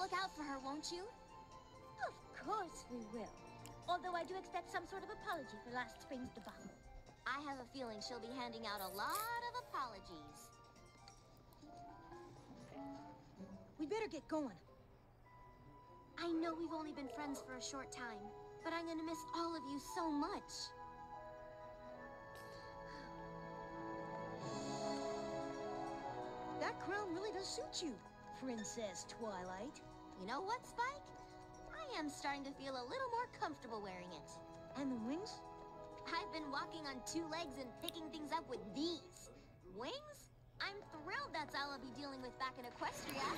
look out for her, won't you? Of course we will. Although I do expect some sort of apology for last spring's debacle. I have a feeling she'll be handing out a lot of apologies. We better get going. I know we've only been friends for a short time, but I'm gonna miss all of you so much. That crown really does suit you, Princess Twilight. You know what, Spike? I am starting to feel a little more comfortable wearing it. And the wings? I've been walking on 2 legs and picking things up with these. Wings? I'm thrilled that's all I'll be dealing with back in Equestria.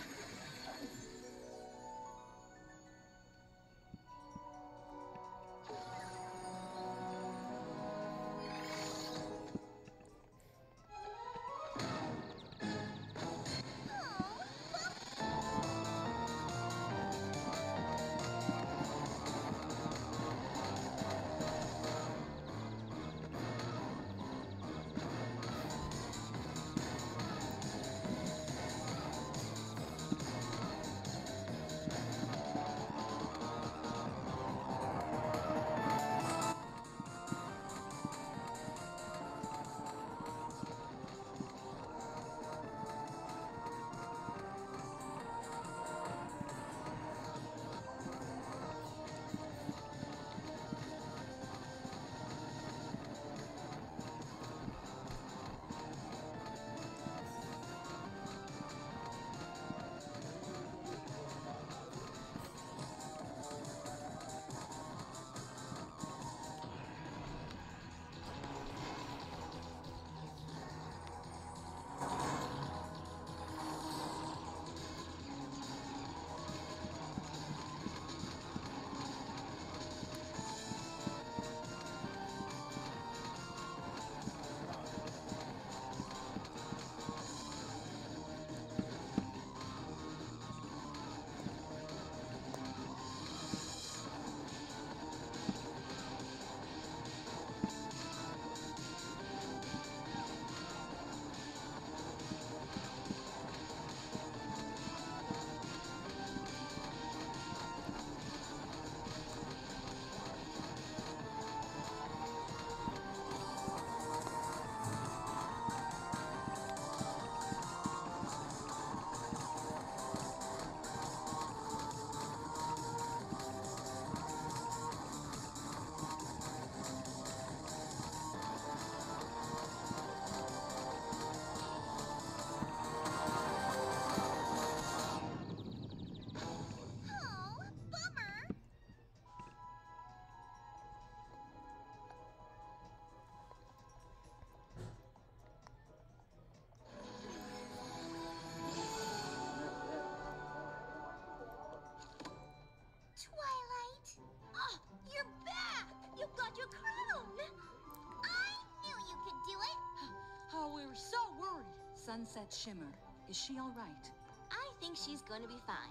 Sunset Shimmer. Is she all right? I think she's going to be fine.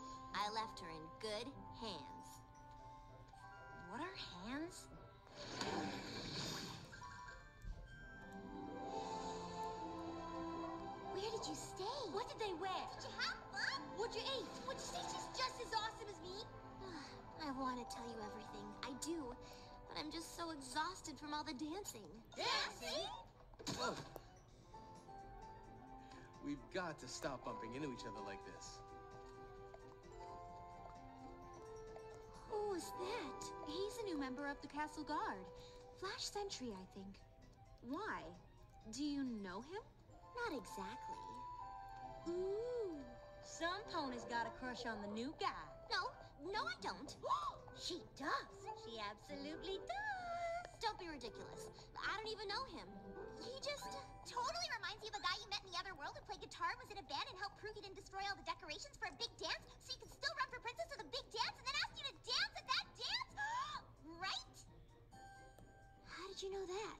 I left her in good hands. What are hands? Where did you stay? What did they wear? Did you have fun? What'd you eat? Would you say she's just as awesome as me? I want to tell you everything. I do. But I'm just so exhausted from all the dancing. Dancing? Oh. We've got to stop bumping into each other like this. Who is that? He's a new member of the Castle Guard. Flash Sentry, I think. Why? Do you know him? Not exactly. Ooh, some pony's got a crush on the new guy. No, I don't. She does. She absolutely does. Don't be ridiculous. I don't even know him. He just totally reminds you of a guy you met in the other world who played guitar, was in a band, and helped prove he didn't destroy all the decorations for a big dance, so you could still run for princess of the big dance, and then asked you to dance at that dance? Right? How did you know that?